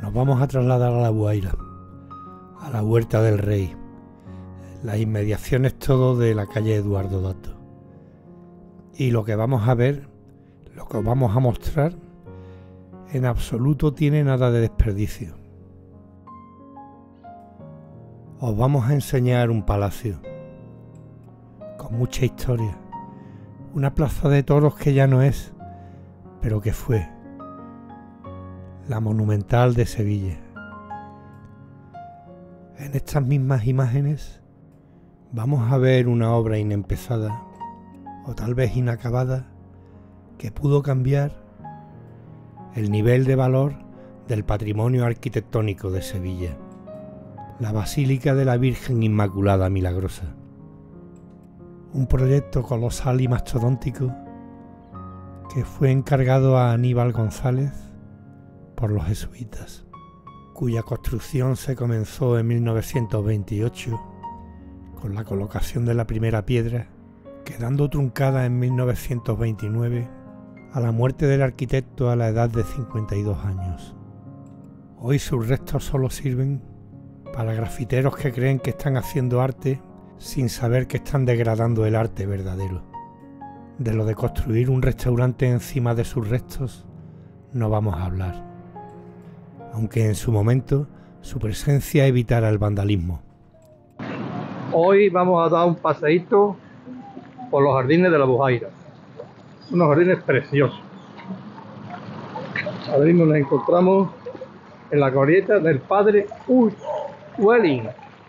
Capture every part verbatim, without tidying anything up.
Nos vamos a trasladar a La Buhaira, a la Huerta del Rey, las inmediaciones todo de la calle Eduardo Dato. Y lo que vamos a ver, lo que os vamos a mostrar, en absoluto tiene nada de desperdicio. Os vamos a enseñar un palacio con mucha historia, una plaza de toros que ya no es, pero que fue la Monumental de Sevilla. En estas mismas imágenes vamos a ver una obra inempezada, o tal vez inacabada, que pudo cambiar el nivel de valor del patrimonio arquitectónico de Sevilla, la Basílica de la Virgen Inmaculada Milagrosa. Un proyecto colosal y mastodóntico que fue encargado a Aníbal González por los jesuitas, cuya construcción se comenzó en mil novecientos veintiocho con la colocación de la primera piedra, quedando truncada en mil novecientos veintinueve a la muerte del arquitecto a la edad de cincuenta y dos años. Hoy sus restos solo sirven para grafiteros que creen que están haciendo arte sin saber que están degradando el arte verdadero. De lo de construir un restaurante encima de sus restos no vamos a hablar, aunque en su momento su presencia evitara el vandalismo. Hoy vamos a dar un paseíto por los jardines de La Buhaira, unos jardines preciosos. Ahora mismo nos encontramos en la glorieta del padre Welling.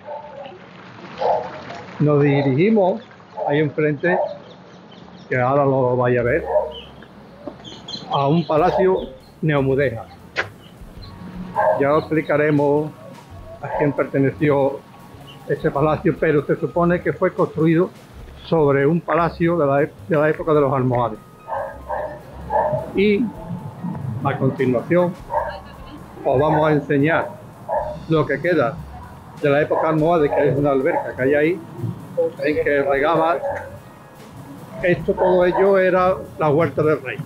Nos dirigimos ahí enfrente, que ahora lo vaya a ver, a un palacio neomudéjar. Ya os explicaremos a quién perteneció ese palacio, pero se supone que fue construido sobre un palacio de la, de la época de los almohades. Y a continuación os vamos a enseñar lo que queda de la época almohade, que es una alberca que hay ahí, en que regaba. Esto, todo ello era la Huerta del Rey.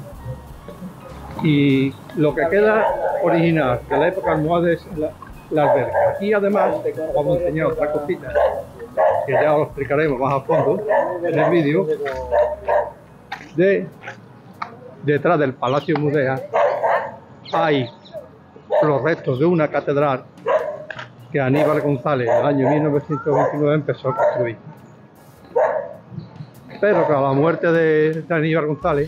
Y lo que queda original de la época almohade es la, la alberca. Y además vamos a enseñar otra cosita, que ya os explicaremos más a fondo en el vídeo. De, detrás del Palacio Mudéjar hay los restos de una catedral que Aníbal González en el año mil novecientos veintinueve empezó a construir. Pero con la muerte de, de Aníbal González,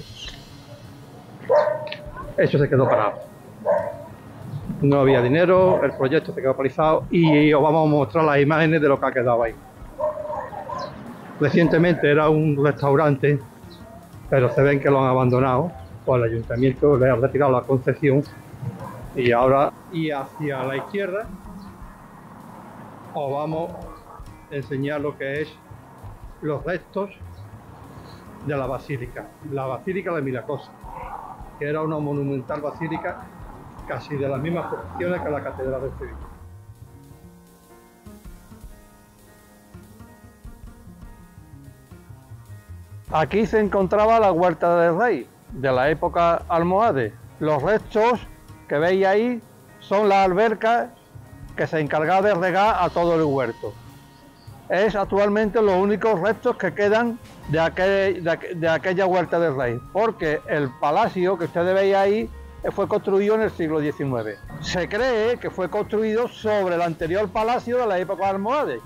eso se quedó parado. No había dinero, el proyecto se quedó paralizado y os vamos a mostrar las imágenes de lo que ha quedado ahí. Recientemente era un restaurante, pero se ven que lo han abandonado, pues el ayuntamiento le ha retirado la concesión. Y ahora, y hacia la izquierda, os vamos a enseñar lo que es los restos de la basílica, la Basílica de Milagrosa, que era una monumental basílica casi de las mismas proporciones que la Catedral de Sevilla. Aquí se encontraba la Huerta del Rey, de la época almohade. Los restos que veis ahí son las albercas que se encargaba de regar a todo el huerto. Es actualmente los únicos restos que quedan de, aquel, de, de aquella Huerta del Rey, porque el palacio que ustedes veis ahí fue construido en el siglo diecinueve. Se cree que fue construido sobre el anterior palacio de la época almohade.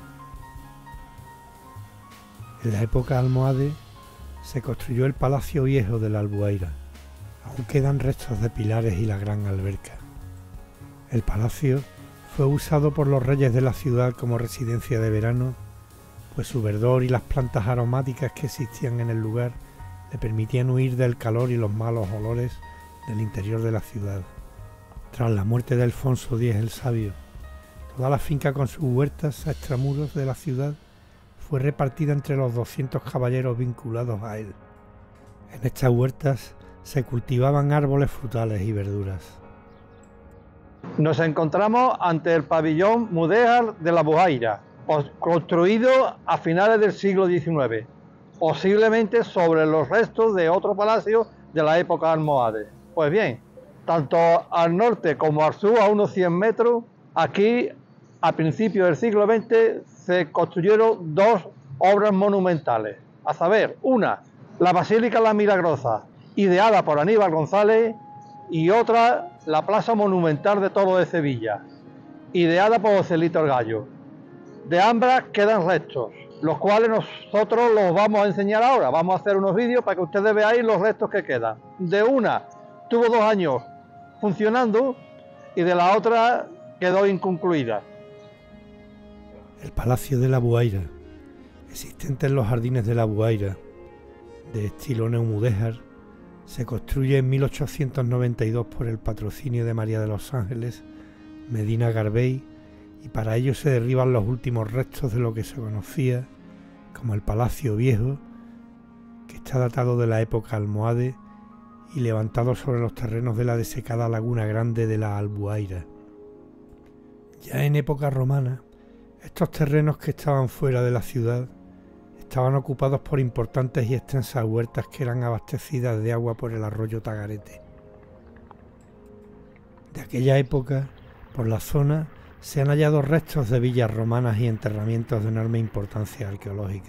En la época almohade se construyó el Palacio Viejo de la Albuhaira. Aún quedan restos de pilares y la gran alberca. El palacio fue usado por los reyes de la ciudad como residencia de verano, pues su verdor y las plantas aromáticas que existían en el lugar le permitían huir del calor y los malos olores del interior de la ciudad. Tras la muerte de Alfonso X el Sabio, toda la finca con sus huertas a extramuros de la ciudad fue repartida entre los doscientos caballeros vinculados a él. En estas huertas se cultivaban árboles frutales y verduras. Nos encontramos ante el pabellón mudéjar de La Buhaira, construido a finales del siglo diecinueve, posiblemente sobre los restos de otro palacio de la época almohade. Pues bien, tanto al norte como al sur, a unos cien metros, aquí a principios del siglo veinte se construyeron dos obras monumentales, a saber, una, la Basílica La Milagrosa, ideada por Aníbal González, y otra, la Plaza Monumental de Toro de Sevilla, ideada por Joselito el Gallo. De ambas quedan restos, los cuales nosotros los vamos a enseñar ahora. Vamos a hacer unos vídeos para que ustedes veáis los restos que quedan. De una tuvo dos años funcionando y de la otra quedó inconcluida. El Palacio de la Buhaira, existente en los jardines de la Buhaira, de estilo neomudéjar, se construye en mil ochocientos noventa y dos por el patrocinio de María de los Ángeles Medina Garbey, y para ello se derriban los últimos restos de lo que se conocía como el Palacio Viejo, que está datado de la época almohade y levantado sobre los terrenos de la desecada Laguna Grande de la Albuhaira. Ya en época romana, estos terrenos que estaban fuera de la ciudad estaban ocupados por importantes y extensas huertas que eran abastecidas de agua por el arroyo Tagarete. De aquella época, por la zona, se han hallado restos de villas romanas y enterramientos de enorme importancia arqueológica.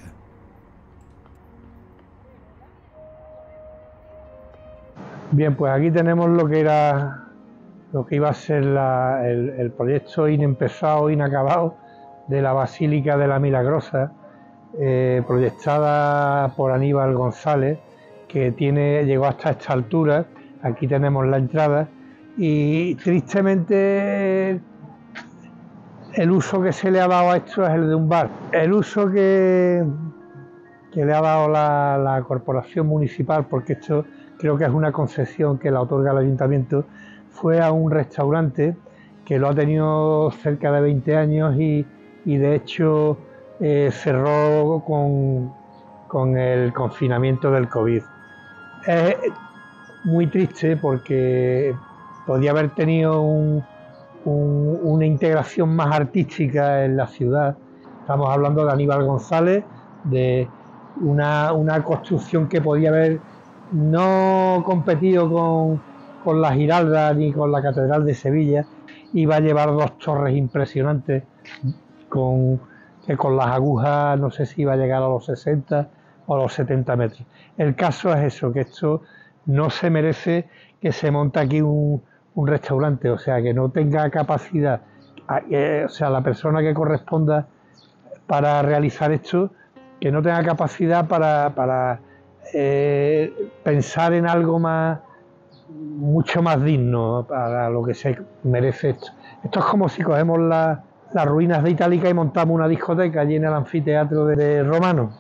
Bien, pues aquí tenemos lo que era, lo que iba a ser la, el, el proyecto inempezado, inacabado de la Basílica de la Milagrosa, eh, proyectada por Aníbal González, que tiene, llegó hasta esta altura. Aquí tenemos la entrada y tristemente el uso que se le ha dado a esto es el de un bar. El uso que, que le ha dado la, la corporación municipal, porque esto creo que es una concesión que la otorga el ayuntamiento, fue a un restaurante que lo ha tenido cerca de veinte años y, y de hecho eh, cerró con, con el confinamiento del COVID. Es muy triste porque podía haber tenido un, un, una integración más artística en la ciudad. Estamos hablando de Aníbal González, de una, una construcción que podía haber no competido con, con la Giralda ni con la Catedral de Sevilla. Iba a llevar dos torres impresionantes con, que con las agujas no sé si iba a llegar a los sesenta o a los setenta metros. El caso es eso, que esto no se merece que se monte aquí un, un restaurante, o sea, que no tenga capacidad, eh, o sea, la persona que corresponda para realizar esto, que no tenga capacidad para, para eh, pensar en algo más, mucho más digno para lo que se merece esto. Esto es como si cogemos la, las ruinas de Itálica y montamos una discoteca allí en el anfiteatro de, de Romano.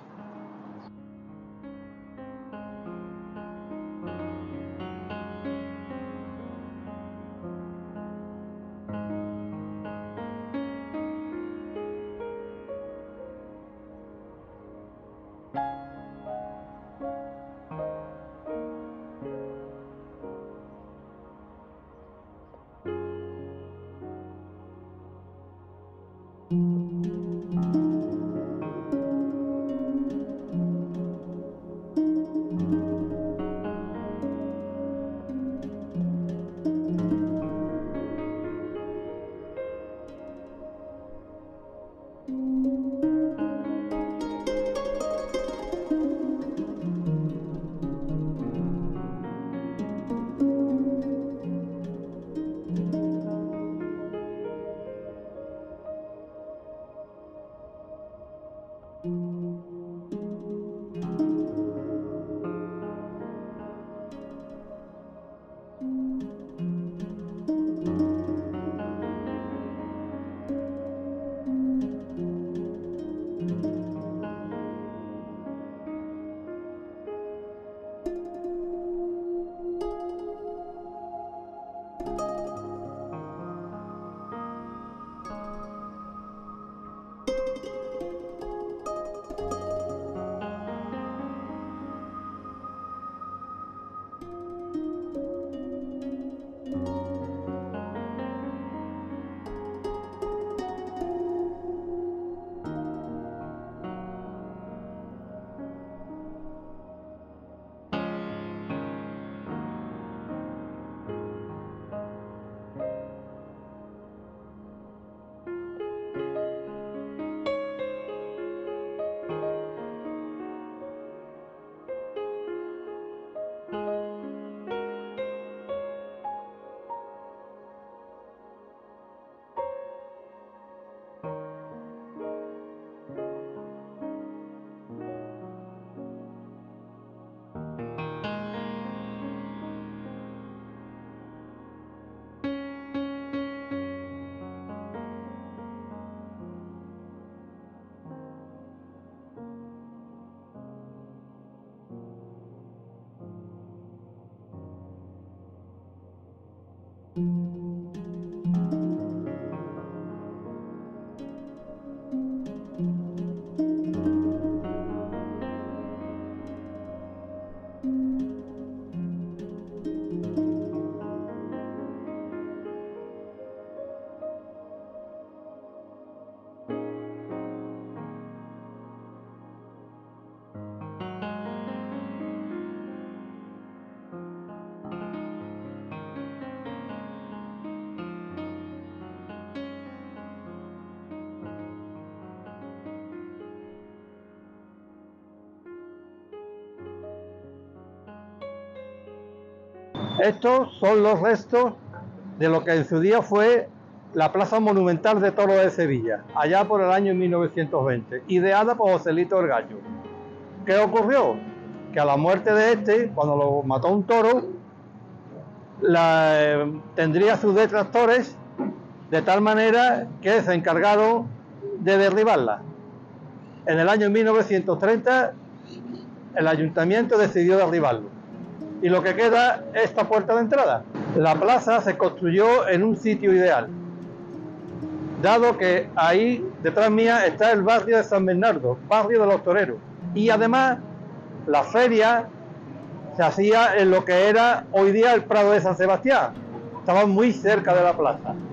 Estos son los restos de lo que en su día fue la Plaza Monumental de Toros de Sevilla, allá por el año mil novecientos veinte, ideada por Joselito el Gallo. ¿Qué ocurrió? Que a la muerte de este, cuando lo mató un toro, la, eh, tendría sus detractores, de tal manera que se encargaron de derribarla. En el año mil novecientos treinta, el ayuntamiento decidió derribarlo. Y lo que queda es esta puerta de entrada. La plaza se construyó en un sitio ideal, dado que ahí detrás mía está el barrio de San Bernardo, barrio de los toreros. Y además la feria se hacía en lo que era hoy día el Prado de San Sebastián. Estaba muy cerca de la plaza.